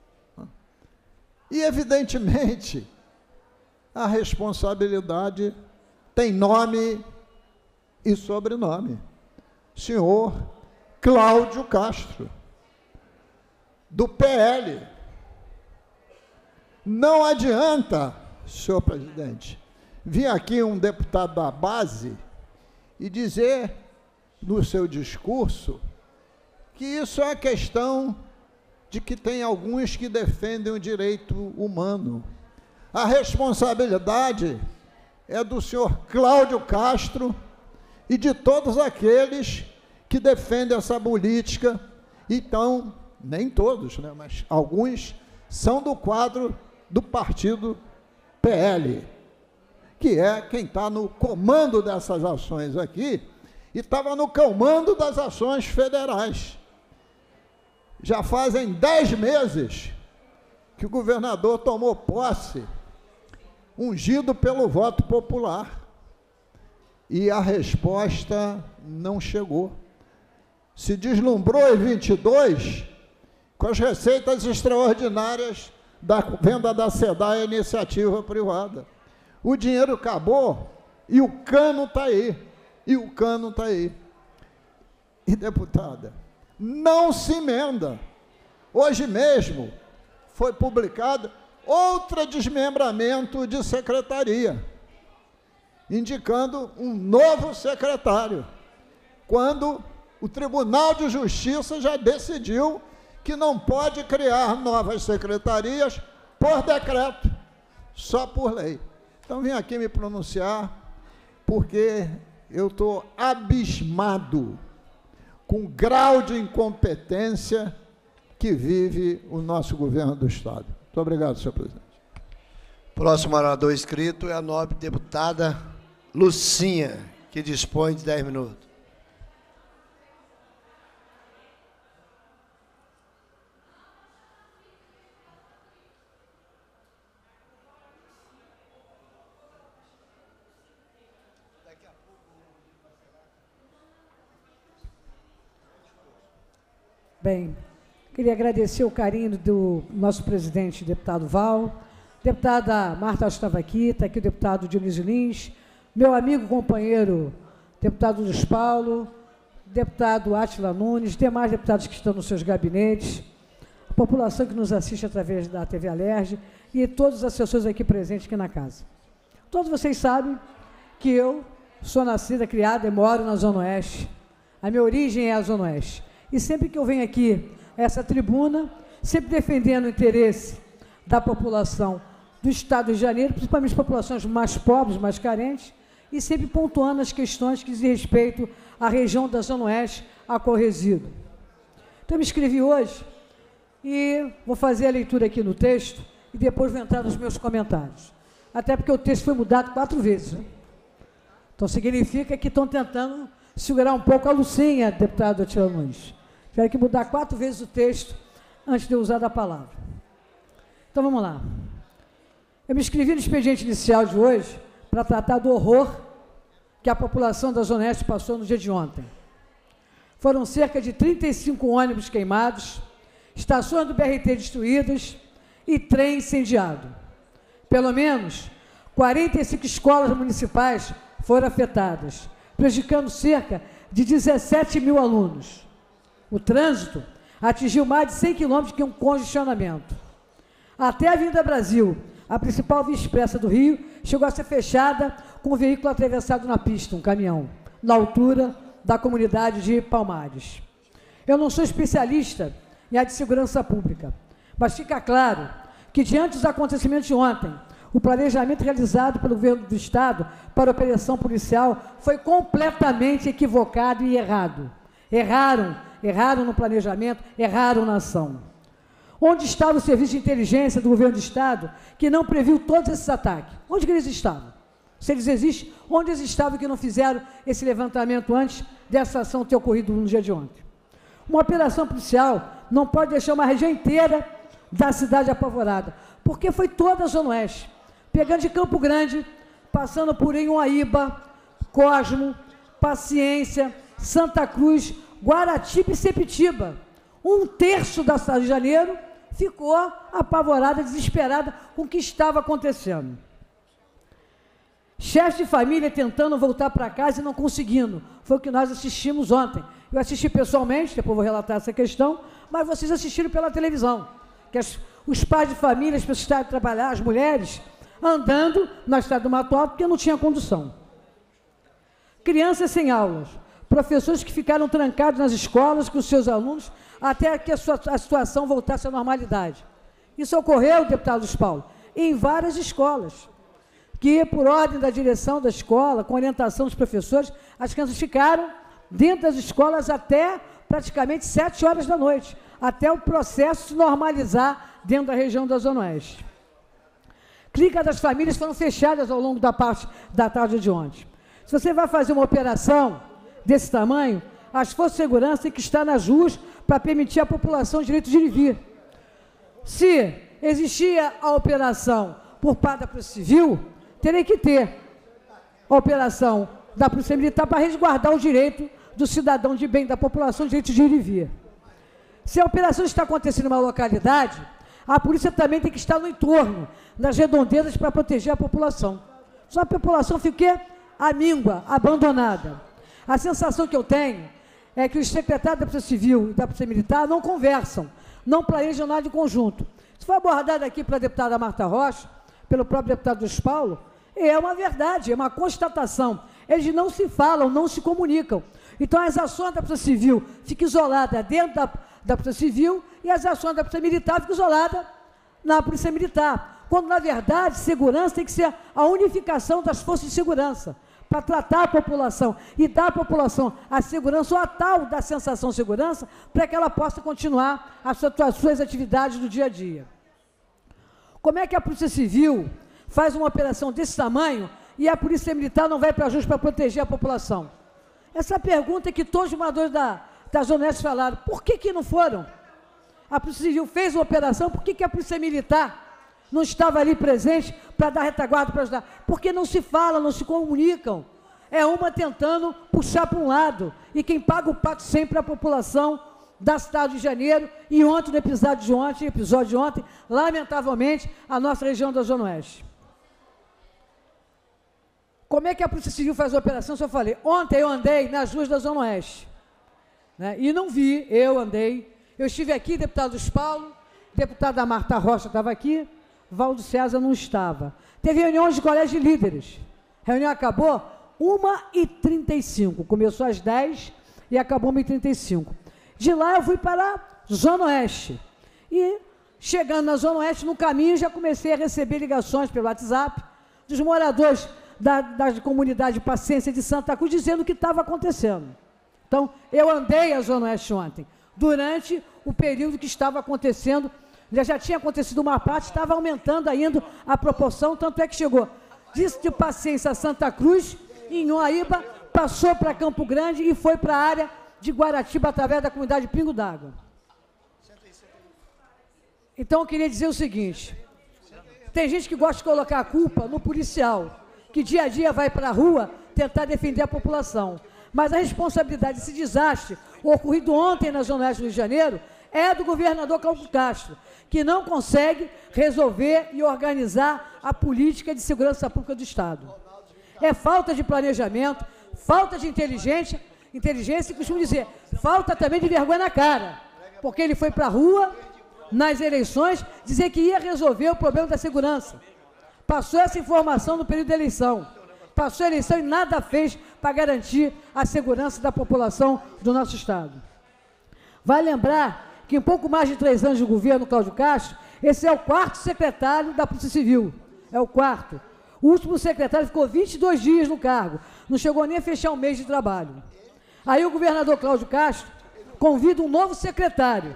E, evidentemente, a responsabilidade tem nome e sobrenome. Senhor Cláudio Castro, do P L. Não adianta, senhor presidente, vir aqui um deputado da base e dizer no seu discurso que isso é questão de que tem alguns que defendem o direito humano. A responsabilidade é do senhor Cláudio Castro e de todos aqueles que defendem essa política. Então, nem todos, né, mas alguns são do quadro do partido P L, que é quem está no comando dessas ações aqui, e estava no comando das ações federais. Já fazem dez meses que o governador tomou posse, ungido pelo voto popular, e a resposta não chegou. Se deslumbrou em vinte e dois com as receitas extraordinárias da venda da SEDAI à iniciativa privada. O dinheiro acabou e o cano está aí. E o cano está aí. E, deputada, não se emenda. Hoje mesmo foi publicado outro desmembramento de secretaria, indicando um novo secretário, quando o Tribunal de Justiça já decidiu que não pode criar novas secretarias por decreto, só por lei. Então, vim aqui me pronunciar porque eu estou abismado com o grau de incompetência que vive o nosso governo do Estado. Muito obrigado, senhor presidente. Próximo orador inscrito é a nobre deputada Lucinha, que dispõe de dez minutos. Bem, queria agradecer o carinho do nosso presidente, deputado Val, deputada Marta estava aqui, está aqui o deputado Dionísio Lins, meu amigo companheiro, deputado Luiz Paulo, deputado Átila Nunes, demais deputados que estão nos seus gabinetes, a população que nos assiste através da T V Alerj e todos os assessores aqui presentes aqui na casa. Todos vocês sabem que eu sou nascida, criada e moro na Zona Oeste. A minha origem é a Zona Oeste. E sempre que eu venho aqui a essa tribuna, sempre defendendo o interesse da população do Estado do Rio de Janeiro, principalmente as populações mais pobres, mais carentes, e sempre pontuando as questões que dizem respeito à região da Zona Oeste, a qual resido. Então, eu me inscrevi hoje e vou fazer a leitura aqui no texto e depois vou entrar nos meus comentários. Até porque o texto foi mudado quatro vezes. Né? Então, significa que estão tentando segurar um pouco a Lucinha, deputado Átila Nunes. Tiveram que mudar quatro vezes o texto antes de eu usar a palavra. Então, vamos lá. Eu me inscrevi no expediente inicial de hoje para tratar do horror que a população da Zona Oeste passou no dia de ontem. Foram cerca de trinta e cinco ônibus queimados, estações do B R T destruídas e trem incendiado. Pelo menos quarenta e cinco escolas municipais foram afetadas, prejudicando cerca de dezessete mil alunos. O trânsito atingiu mais de cem quilômetros de um congestionamento. Até a Avenida Brasil, a principal via expressa do Rio, chegou a ser fechada com o veículo atravessado na pista, um caminhão, na altura da comunidade de Palmares. Eu não sou especialista em área de segurança pública, mas fica claro que, diante dos acontecimentos de ontem, o planejamento realizado pelo governo do Estado para a operação policial foi completamente equivocado e errado. Erraram, erraram no planejamento, erraram na ação. Onde estava o serviço de inteligência do governo do Estado que não previu todos esses ataques? Onde que eles estavam? Se eles existem, onde eles estavam que não fizeram esse levantamento antes dessa ação ter ocorrido no dia de ontem? Uma operação policial não pode deixar uma região inteira da cidade apavorada, porque foi toda a Zona Oeste, pegando de Campo Grande, passando por Inhuaíba, Cosmo, Paciência, Santa Cruz, Guaratiba e Sepitiba. Um terço da cidade de Janeiro ficou apavorada, desesperada com o que estava acontecendo. Chefes de família tentando voltar para casa e não conseguindo. Foi o que nós assistimos ontem. Eu assisti pessoalmente, depois vou relatar essa questão, mas vocês assistiram pela televisão. Que as, os pais de família, as pessoas que estavam a trabalhar, as mulheres, andando na estrada do Mato Alto porque não tinha condução. Crianças sem aulas. Professores que ficaram trancados nas escolas com os seus alunos até que a, sua, a situação voltasse à normalidade. Isso ocorreu, deputado Luiz Paulo, em várias escolas, que por ordem da direção da escola, com orientação dos professores, as crianças ficaram dentro das escolas até praticamente sete horas da noite, até o processo se normalizar dentro da região da Zona Oeste. Clínicas das famílias foram fechadas ao longo da parte da tarde de ontem. Se você vai fazer uma operação desse tamanho, as forças de segurança têm que estar nas ruas para permitir à população o direito de ir e vir. Se existia a operação por parte da Polícia Civil, teria que ter a operação da Polícia Militar para resguardar o direito do cidadão de bem, da população, o direito de ir e vir. Se a operação está acontecendo em uma localidade, a polícia também tem que estar no entorno, nas redondezas, para proteger a população. Só a população fica amíngua, abandonada. A sensação que eu tenho é que os secretários da Polícia Civil e da Polícia Militar não conversam, não planejam nada em conjunto. Isso foi abordado aqui pela deputada Marta Rocha, pelo próprio deputado Luiz Paulo, e é uma verdade, é uma constatação. Eles não se falam, não se comunicam. Então, as ações da Polícia Civil ficam isoladas dentro da, da Polícia Civil e as ações da Polícia Militar ficam isoladas na Polícia Militar. Quando, na verdade, segurança tem que ser a unificação das forças de segurança, para tratar a população e dar à população a segurança ou a tal da sensação de segurança para que ela possa continuar as suas, as suas atividades do dia a dia. Como é que a Polícia Civil faz uma operação desse tamanho e a Polícia Militar não vai para juntos para proteger a população? Essa pergunta é que todos os moradores da, da Zona Oeste falaram. Por que que não foram? A Polícia Civil fez uma operação, por que que a Polícia Militar não estava ali presente para dar retaguarda, para ajudar? Porque não se fala, não se comunicam. É uma tentando puxar para um lado. E quem paga o pato sempre é a população da cidade de Janeiro. E ontem, no episódio de ontem, episódio de ontem, lamentavelmente, a nossa região da Zona Oeste. Como é que a Polícia Civil faz a operação? Se eu falei, ontem eu andei nas ruas da Zona Oeste, né, e não vi, eu andei. Eu estive aqui, deputado Luiz Paulo, deputada Marta Rocha estava aqui, Valdo César não estava. Teve reuniões de colégio de líderes. A reunião acabou uma e trinta e cinco. Começou às dez e acabou uma e trinta e cinco. De lá eu fui para a Zona Oeste. E, chegando na Zona Oeste, no caminho, já comecei a receber ligações pelo WhatsApp dos moradores da, da comunidade Paciência de Santa Cruz, dizendo o que estava acontecendo. Então, eu andei a Zona Oeste ontem, durante o período que estava acontecendo. Já, já tinha acontecido uma parte, estava aumentando ainda a proporção, tanto é que chegou de, de Paciência a Santa Cruz, em Uaíba, passou para Campo Grande e foi para a área de Guaratiba, através da comunidade Pingo d'Água. Então, eu queria dizer o seguinte, tem gente que gosta de colocar a culpa no policial, que dia a dia vai para a rua tentar defender a população. Mas a responsabilidade desse desastre, ocorrido ontem na Zona Oeste do Rio de Janeiro, é do governador Cláudio Castro, que não consegue resolver e organizar a política de segurança pública do Estado. É falta de planejamento, falta de inteligência, inteligência e costumo dizer, falta também de vergonha na cara, porque ele foi para a rua, nas eleições, dizer que ia resolver o problema da segurança. Passou essa informação no período da eleição. Passou a eleição e nada fez para garantir a segurança da população do nosso Estado. Vai lembrar que em pouco mais de três anos de governo Cláudio Castro, esse é o quarto secretário da Polícia Civil. É o quarto. O último secretário ficou vinte e dois dias no cargo. Não chegou nem a fechar um mês de trabalho. Aí o governador Cláudio Castro convida um novo secretário.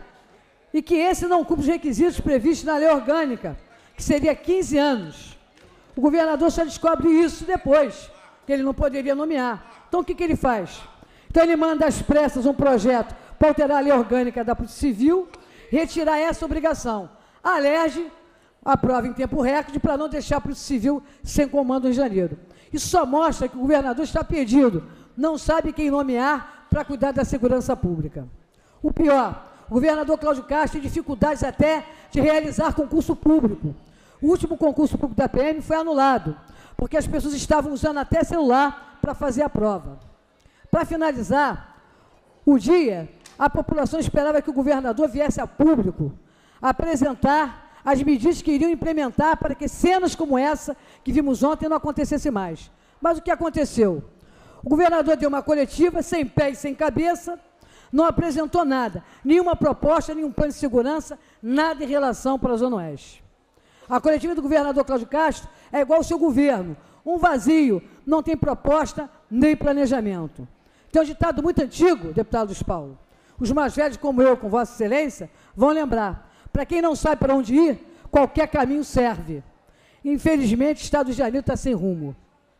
E que esse não cumpre os requisitos previstos na lei orgânica, que seria quinze anos. O governador só descobre isso depois, que ele não poderia nomear. Então, o que, que ele faz? Então, ele manda às pressas um projeto para alterar a lei orgânica da Polícia Civil, retirar essa obrigação. A Alerj aprova em tempo recorde para não deixar a Polícia Civil sem comando em janeiro. Isso só mostra que o governador está perdido, não sabe quem nomear para cuidar da segurança pública. O pior, o governador Cláudio Castro tem dificuldades até de realizar concurso público. O último concurso público da P M foi anulado, porque as pessoas estavam usando até celular para fazer a prova. Para finalizar, o dia, a população esperava que o governador viesse a público apresentar as medidas que iriam implementar para que cenas como essa que vimos ontem não acontecesse mais. Mas o que aconteceu? O governador deu uma coletiva sem pé e sem cabeça, não apresentou nada, nenhuma proposta, nenhum plano de segurança, nada em relação para a Zona Oeste. A coletiva do governador Cláudio Castro é igual ao seu governo, um vazio, não tem proposta nem planejamento. Tem um ditado muito antigo, deputado Luiz Paulo, os mais velhos como eu, com Vossa Excelência, vão lembrar, para quem não sabe para onde ir, qualquer caminho serve. Infelizmente, o Estado de Janeiro está sem rumo.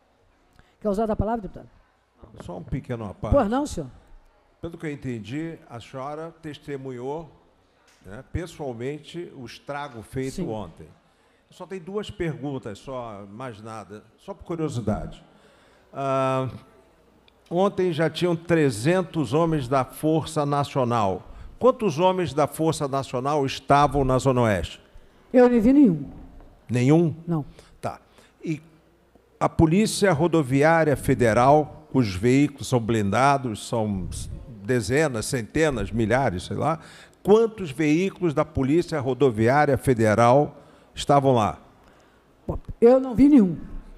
Quer usar a palavra, deputado? Só um pequeno à parte. Pois não, senhor? Pelo que eu entendi, a senhora testemunhou, né, pessoalmente o estrago feito Sim. ontem. Só tem duas perguntas, só, mais nada, só por curiosidade. Ah, ontem já tinham trezentos homens da Força Nacional. Quantos homens da Força Nacional estavam na Zona Oeste? Eu não vi nenhum. Nenhum? Não. Tá. E a Polícia Rodoviária Federal, os veículos são blindados, são dezenas, centenas, milhares, sei lá. Quantos veículos da Polícia Rodoviária Federal estavam lá? Bom, eu não vi nenhum.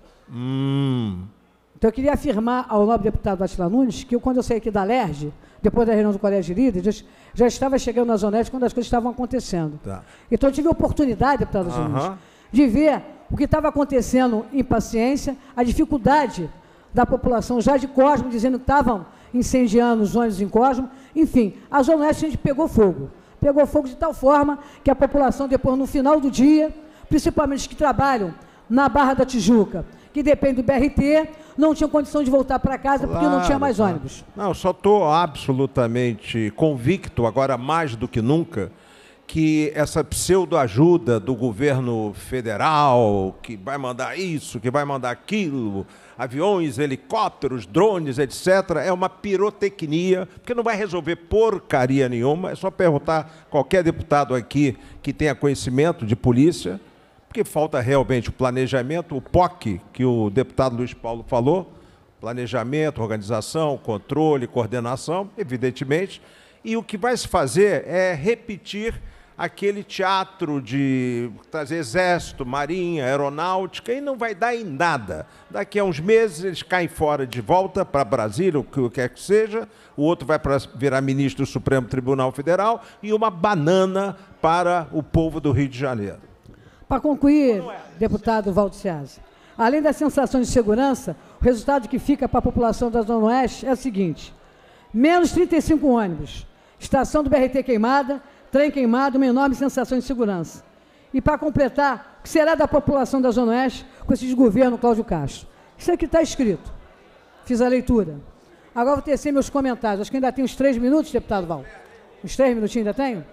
Hum. Então, eu queria afirmar ao nobre deputado Atila Nunes que eu, quando eu saí aqui da Alerj, depois da reunião do Colégio de Líderes, já estava chegando na Zona Oeste quando as coisas estavam acontecendo. Tá. Então, eu tive a oportunidade, deputado Atila Uhum. Nunes, de ver o que estava acontecendo em Paciência, a dificuldade da população já de Cosmo, dizendo que estavam incendiando os ônibus em Cosmo. Enfim, a Zona Oeste a gente pegou fogo. Pegou fogo de tal forma que a população, depois, no final do dia, principalmente os que trabalham na Barra da Tijuca, que depende do B R T, não tinham condição de voltar para casa, claro, porque não tinha mais ônibus. Não, eu só estou absolutamente convicto, agora mais do que nunca, que essa pseudo-ajuda do governo federal, que vai mandar isso, que vai mandar aquilo, aviões, helicópteros, drones, etcétera, é uma pirotecnia, porque não vai resolver porcaria nenhuma. É só perguntar qualquer deputado aqui que tenha conhecimento de polícia, porque falta realmente o planejamento, o P O C, que o deputado Luiz Paulo falou, planejamento, organização, controle, coordenação, evidentemente, e o que vai se fazer é repetir aquele teatro de trazer exército, marinha, aeronáutica, e não vai dar em nada. Daqui a uns meses eles caem fora de volta para Brasília, o que quer que seja, o outro vai para virar ministro do Supremo Tribunal Federal, e uma banana para o povo do Rio de Janeiro. Para concluir, deputado Valdo Ceasa, além da sensação de segurança, o resultado que fica para a população da Zona Oeste é o seguinte: menos trinta e cinco ônibus, estação do B R T queimada, trem queimado, uma enorme sensação de segurança. E, para completar, o que será da população da Zona Oeste com esse desgoverno Cláudio Castro? Isso aqui está escrito. Fiz a leitura. Agora vou tecer meus comentários. Acho que ainda tem uns três minutos, deputado Val. Uns três minutinhos ainda tenho?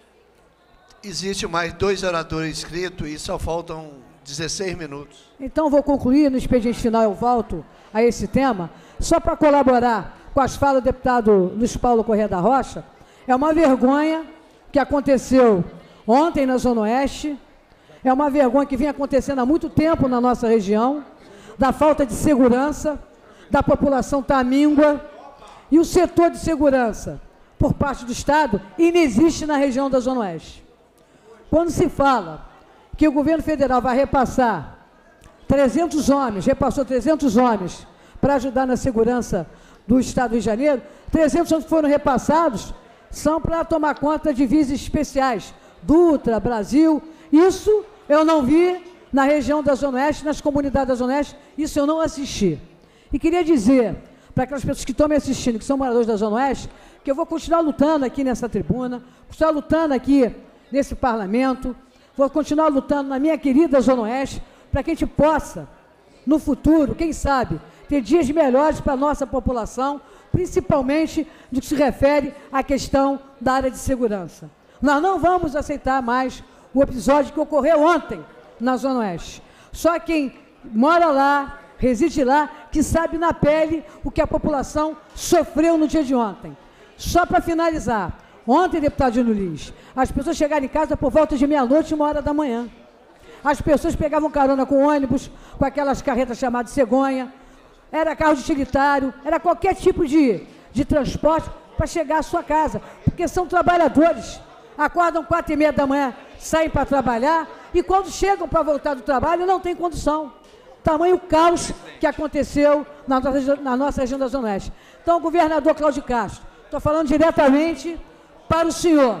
Existe mais dois oradores inscritos e só faltam dezesseis minutos. Então, vou concluir. No expediente final eu volto a esse tema. Só para colaborar com as falas do deputado Luiz Paulo Corrêa da Rocha, é uma vergonha que aconteceu ontem na Zona Oeste, é uma vergonha que vem acontecendo há muito tempo na nossa região, da falta de segurança, da população estar míngua, e o setor de segurança, por parte do Estado, inexiste na região da Zona Oeste. Quando se fala que o governo federal vai repassar trezentos homens, repassou trezentos homens para ajudar na segurança do Estado do Rio de Janeiro, trezentos homens foram repassados são para tomar conta de vias especiais, Dutra, Brasil. Isso eu não vi na região da Zona Oeste, nas comunidades da Zona Oeste, isso eu não assisti. E queria dizer para aquelas pessoas que estão me assistindo, que são moradores da Zona Oeste, que eu vou continuar lutando aqui nessa tribuna, continuar lutando aqui nesse parlamento, vou continuar lutando na minha querida Zona Oeste, para que a gente possa, no futuro, quem sabe, ter dias melhores para a nossa população, principalmente no que se refere à questão da área de segurança. Nós não vamos aceitar mais o episódio que ocorreu ontem na Zona Oeste. Só quem mora lá, reside lá, que sabe na pele o que a população sofreu no dia de ontem. Só para finalizar, ontem, deputado Júnior Lins, as pessoas chegaram em casa por volta de meia-noite e uma hora da manhã. As pessoas pegavam carona com ônibus, com aquelas carretas chamadas cegonha, era carro de utilitário, era qualquer tipo de, de transporte para chegar à sua casa, porque são trabalhadores, acordam quatro e meia da manhã, saem para trabalhar, e quando chegam para voltar do trabalho, não tem condição. Tamanho caos que aconteceu na nossa, na nossa região da Zona Oeste. Então, governador Cláudio Castro, estou falando diretamente para o senhor,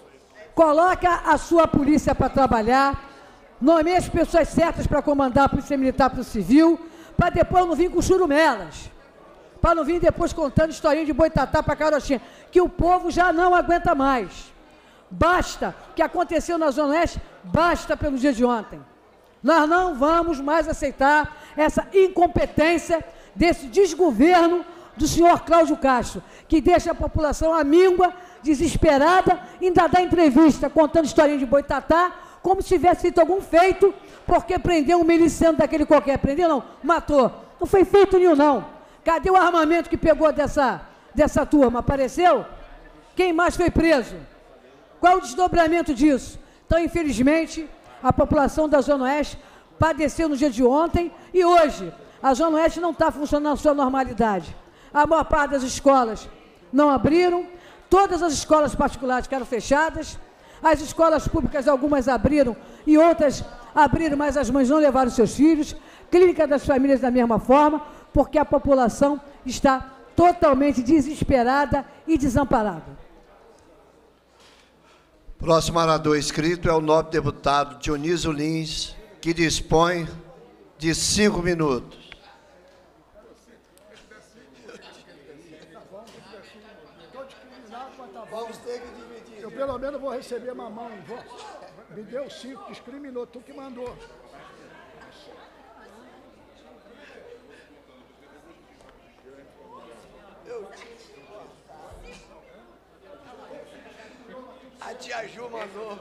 coloca a sua polícia para trabalhar, nomeie as pessoas certas para comandar a Polícia Militar para o Civil, para depois não vir com churumelas, para não vir depois contando historinha de boitatá para carochinha, que o povo já não aguenta mais. Basta o que aconteceu na Zona Oeste, basta pelo dia de ontem. Nós não vamos mais aceitar essa incompetência desse desgoverno do senhor Cláudio Castro, que deixa a população amíngua, desesperada, ainda dá entrevista contando historinha de boitatá, como se tivesse feito algum feito, porque prendeu um miliciano daquele qualquer. Prendeu não, matou. Não foi feito nenhum não. Cadê o armamento que pegou dessa, dessa turma? Apareceu? Quem mais foi preso? Qual o desdobramento disso? Então, infelizmente, a população da Zona Oeste padeceu no dia de ontem e hoje a Zona Oeste não está funcionando na sua normalidade. A maior parte das escolas não abriram, todas as escolas particulares ficaram fechadas, as escolas públicas, algumas abriram e outras abriram, mas as mães não levaram seus filhos, clínica das famílias da mesma forma, porque a população está totalmente desesperada e desamparada. Próximo orador inscrito é o nobre deputado Dionísio Lins, que dispõe de cinco minutos. Estou discriminado, mas tá bom. Vamos ter que dividir. Eu pelo menos vou receber mamão. Vou. Me deu cinco, discriminou, tu que mandou. A tia Ju mandou.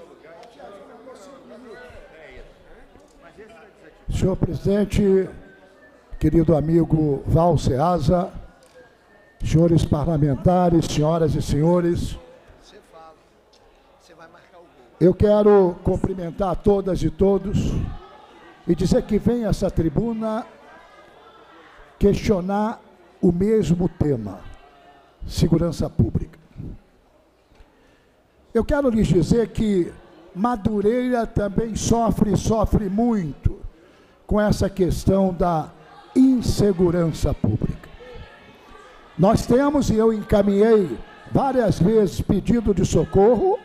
Senhor presidente, querido amigo Val Ceasa, senhores parlamentares, senhoras e senhores, Você fala. Você vai marcar o gol. eu quero cumprimentar todas e todos e dizer que vem essa tribuna questionar o mesmo tema, segurança pública. Eu quero lhes dizer que Madureira também sofre, sofre muito com essa questão da insegurança pública. Nós temos, e eu encaminhei várias vezes pedido de socorro,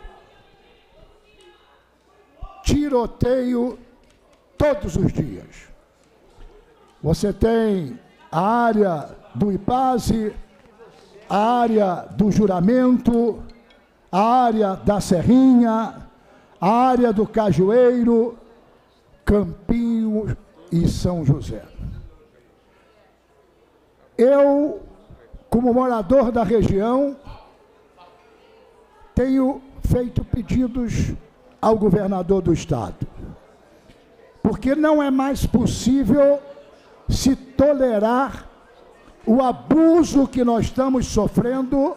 tiroteio todos os dias. Você tem a área do IPASE, a área do Juramento, a área da Serrinha, a área do Cajueiro, Campinho e São José. Eu, como morador da região, tenho feito pedidos ao governador do estado, porque não é mais possível se tolerar o abuso que nós estamos sofrendo,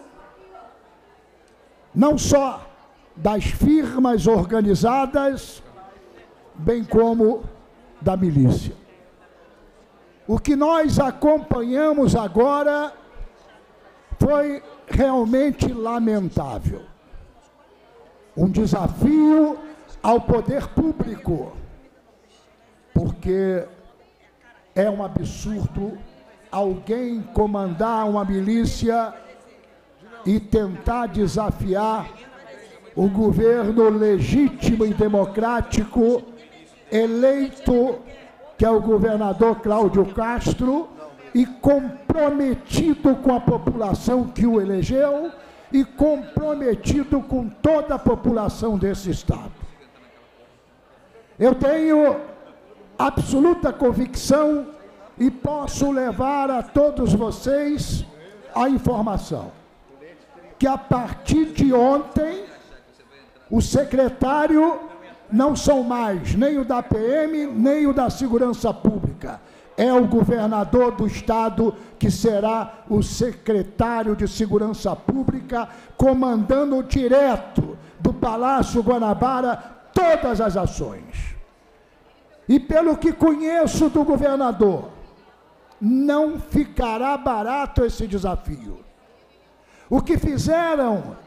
não só das firmas organizadas, bem como da milícia. O que nós acompanhamos agora foi realmente lamentável. Um desafio ao poder público, porque é um absurdo alguém comandar uma milícia e tentar desafiar o governo legítimo e democrático eleito, que é o governador Cláudio Castro, e comprometido com a população que o elegeu e comprometido com toda a população desse estado. Eu tenho absoluta convicção e posso levar a todos vocês a informação que a partir de ontem o secretário não são mais nem o da P M, nem o da Segurança Pública. É o governador do estado que será o secretário de Segurança Pública, comandando direto do Palácio Guanabara todas as ações. E pelo que conheço do governador, não ficará barato esse desafio. O que fizeram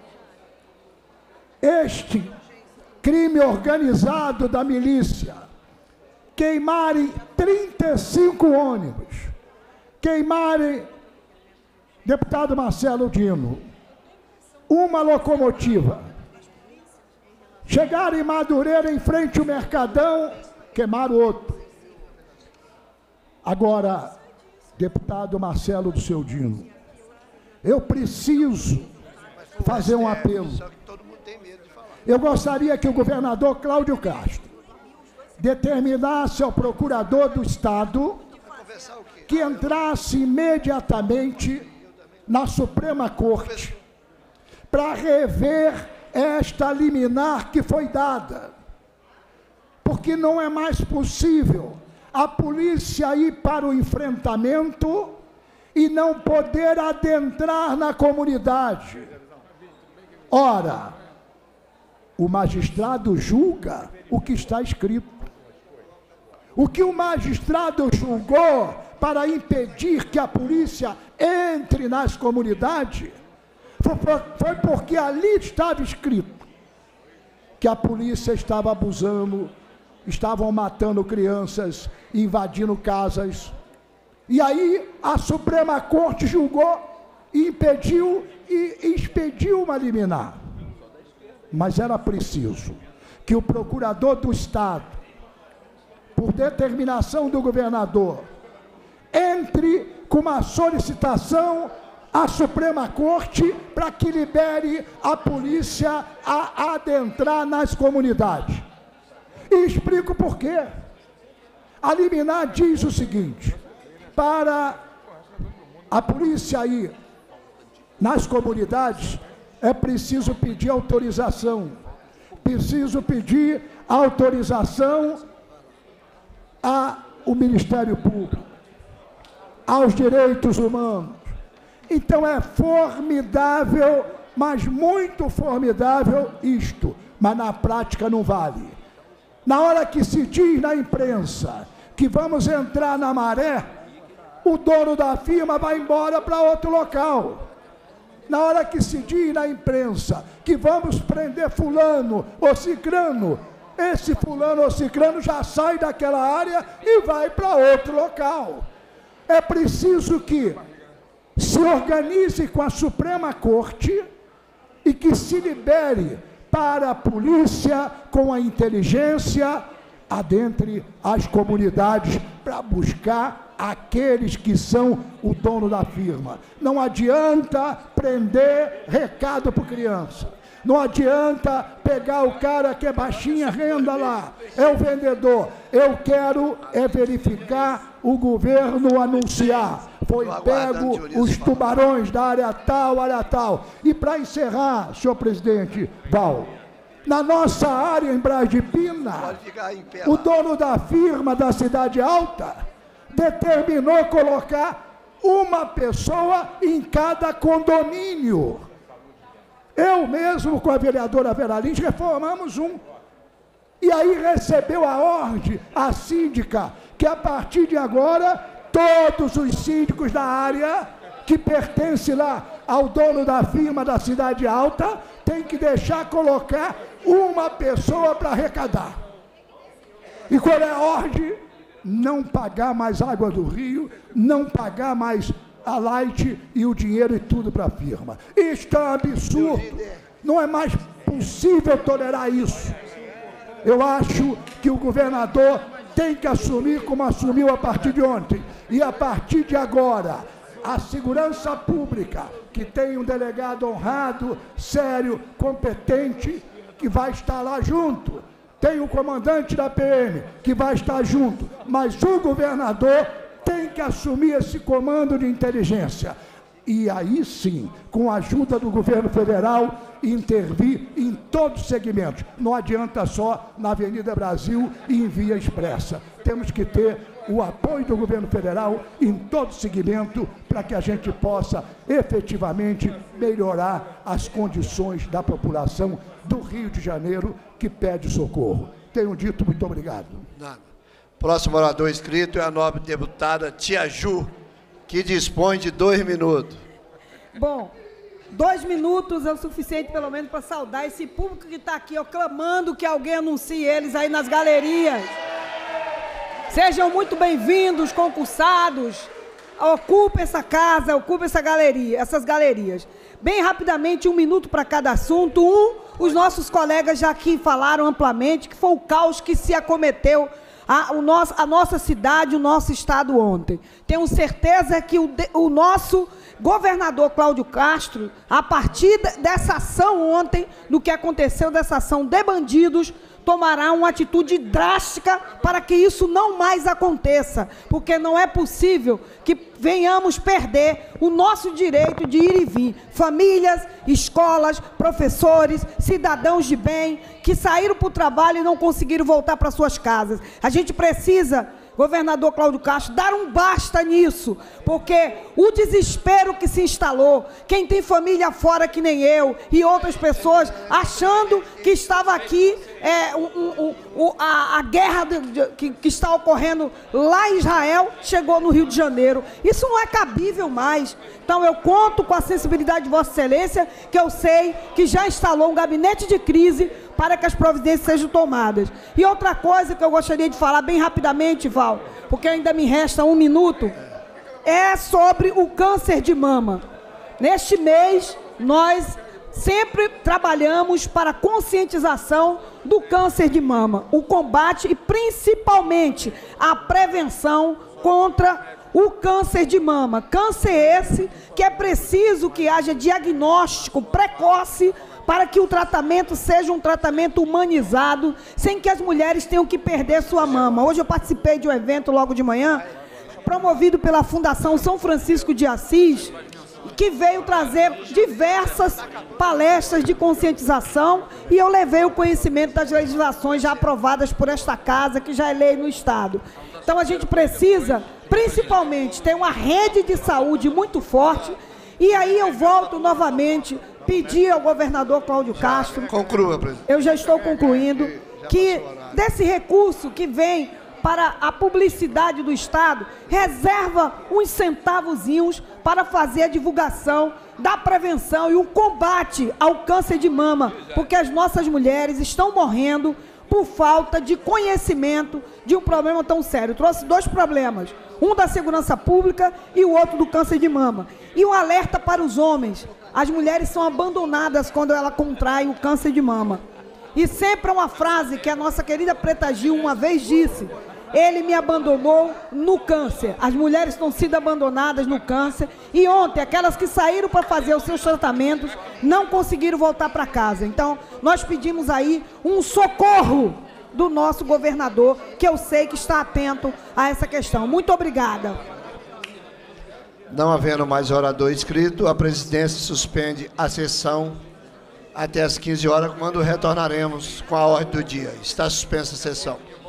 este crime organizado da milícia, queimarem trinta e cinco ônibus, queimarem, deputado Marcelo Dino, uma locomotiva, chegaram em Madureira em frente ao Mercadão, queimaram outro. Agora, deputado Marcelo do Seu Dino, eu preciso fazer um apelo. Eu gostaria que o governador Cláudio Castro determinasse ao procurador do estado que entrasse imediatamente na Suprema Corte para rever esta liminar que foi dada, porque não é mais possível a polícia ir para o enfrentamento e não poder adentrar na comunidade. Ora, o magistrado julga o que está escrito. O que o magistrado julgou para impedir que a polícia entre nas comunidades foi, foi porque ali estava escrito que a polícia estava abusando, estavam matando crianças, invadindo casas. E aí a Suprema Corte julgou, impediu e expediu uma liminar. Mas era preciso que o procurador do estado, por determinação do governador, entre com uma solicitação a Suprema Corte para que libere a polícia a adentrar nas comunidades. E explico por quê. A liminar diz o seguinte: para a polícia ir nas comunidades, é preciso pedir autorização. Preciso pedir autorização ao Ministério Público, aos direitos humanos. Então é formidável, mas muito formidável isto, mas na prática não vale. Na hora que se diz na imprensa que vamos entrar na maré, o dono da firma vai embora para outro local. Na hora que se diz na imprensa que vamos prender fulano ou cicrano, esse fulano ou cicrano já sai daquela área e vai para outro local. É preciso que se organize com a Suprema Corte e que se libere para a polícia, com a inteligência, adentre as comunidades para buscar aqueles que são o dono da firma. Não adianta prender recado para criança. Não adianta pegar o cara que é baixinha renda lá, é o vendedor. Eu quero é verificar o governo anunciar. Foi pego os tubarões da área tal, área tal. E para encerrar, senhor presidente Val, na nossa área em Braz de Pina, o dono da firma da Cidade Alta determinou colocar uma pessoa em cada condomínio. Eu mesmo, com a vereadora Vera Lins, reformamos um. E aí recebeu a ordem, a síndica, que a partir de agora, todos os síndicos da área que pertence lá ao dono da firma da Cidade Alta, tem que deixar colocar uma pessoa para arrecadar. E qual é a ordem? Não pagar mais água do rio, não pagar mais a Light e o dinheiro e tudo para a firma. Isto é um absurdo. Não é mais possível tolerar isso. Eu acho que o governador tem que assumir como assumiu a partir de ontem. E a partir de agora, a segurança pública, que tem um delegado honrado, sério, competente, que vai estar lá junto. Tem o comandante da P M, que vai estar junto. Mas o governador tem que assumir esse comando de inteligência. E aí sim, com a ajuda do governo federal, intervir em todos os segmentos. Não adianta só na Avenida Brasil e em via expressa. Temos que ter o apoio do governo federal em todo segmento para que a gente possa efetivamente melhorar as condições da população do Rio de Janeiro que pede socorro. Tenho dito, muito obrigado. Nada. Próximo orador inscrito é a nobre deputada Tia Ju, que dispõe de dois minutos. Bom, dois minutos é o suficiente, pelo menos, para saudar esse público que está aqui, ó, clamando que alguém anuncie eles aí nas galerias. Sejam muito bem-vindos, concursados. Ocupem essa casa, ocupem essa galeria, essas galerias. Bem rapidamente, um minuto para cada assunto. Um, os nossos colegas já aqui falaram amplamente que foi o caos que se acometeu A, o nosso, a nossa cidade, o nosso estado ontem. Tenho certeza que o, o nosso governador Cláudio Castro, a partir dessa ação ontem, do que aconteceu dessa ação de bandidos, tomará uma atitude drástica para que isso não mais aconteça, porque não é possível que venhamos perder o nosso direito de ir e vir. Famílias, escolas, professores, cidadãos de bem, que saíram para o trabalho e não conseguiram voltar para suas casas. A gente precisa, governador Cláudio Castro, dar um basta nisso, porque o desespero que se instalou, quem tem família fora que nem eu e outras pessoas, achando que estava aqui é, um, um, um, a, a guerra de, de, que, que está ocorrendo lá em Israel, chegou no Rio de Janeiro. Isso não é cabível mais. Então eu conto com a sensibilidade de Vossa Excelência, que eu sei que já instalou um gabinete de crise para que as providências sejam tomadas. E outra coisa que eu gostaria de falar bem rapidamente, Val, porque ainda me resta um minuto, é sobre o câncer de mama. Neste mês, nós sempre trabalhamos para a conscientização do câncer de mama, o combate e principalmente a prevenção contra o câncer de mama. Câncer esse que é preciso que haja diagnóstico precoce para que o tratamento seja um tratamento humanizado, sem que as mulheres tenham que perder sua mama. Hoje eu participei de um evento logo de manhã, promovido pela Fundação São Francisco de Assis, que veio trazer diversas palestras de conscientização, e eu levei o conhecimento das legislações já aprovadas por esta casa, que já é lei no Estado. Então a gente precisa, principalmente, ter uma rede de saúde muito forte, e aí eu volto novamente, pedir ao governador Cláudio Castro... Conclua, presidente. Eu já estou concluindo, que desse recurso que vem para a publicidade do Estado, reserva uns centavozinhos para fazer a divulgação da prevenção e o combate ao câncer de mama, porque as nossas mulheres estão morrendo por falta de conhecimento de um problema tão sério. Trouxe dois problemas, um da segurança pública e o outro do câncer de mama. E um alerta para os homens: as mulheres são abandonadas quando ela contrai o câncer de mama. E sempre uma frase que a nossa querida Preta Gil uma vez disse: ele me abandonou no câncer. As mulheres estão sendo abandonadas no câncer. E ontem, aquelas que saíram para fazer os seus tratamentos não conseguiram voltar para casa. Então, nós pedimos aí um socorro do nosso governador, que eu sei que está atento a essa questão. Muito obrigada. Não havendo mais orador inscrito, a presidência suspende a sessão até às quinze horas, quando retornaremos com a ordem do dia. Está suspensa a sessão.